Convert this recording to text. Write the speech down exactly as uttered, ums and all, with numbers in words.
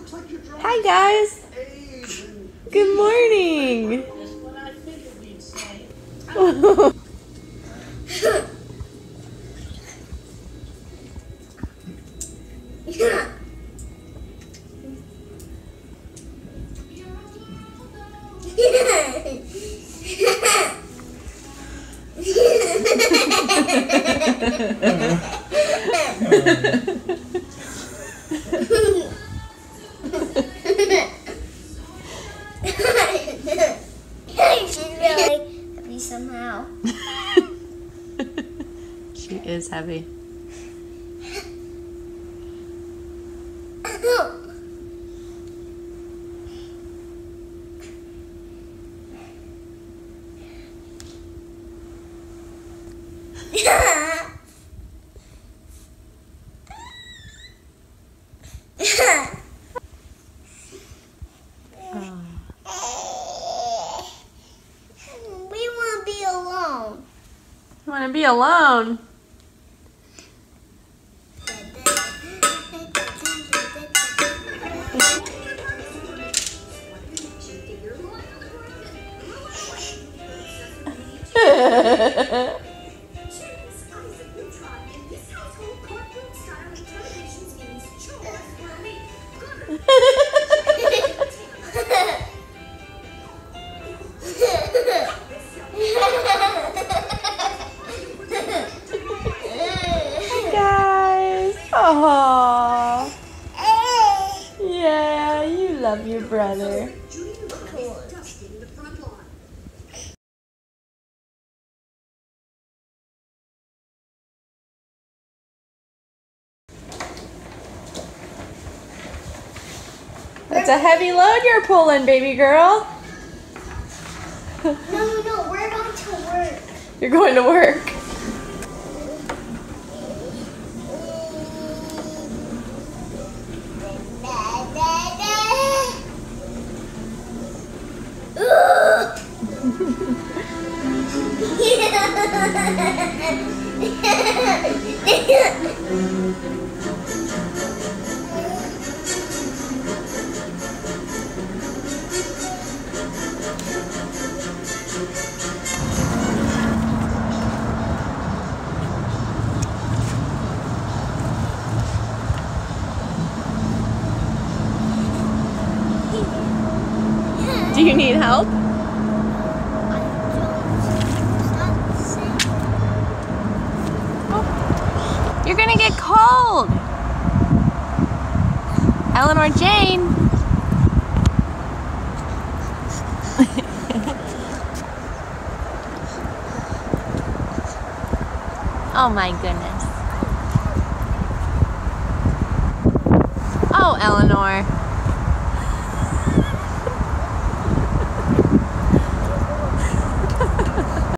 Hi guys. Good morning. She's really heavy somehow. She is heavy. We want to be alone. You want to be alone? Guys, oh, yeah, you love your brother. That's a heavy load you're pulling, baby girl. No, no, we're going to work. You're going to work. Do you need help? Oh, you're gonna get cold. Eleanor Jane. Oh my goodness. Oh, Eleanor.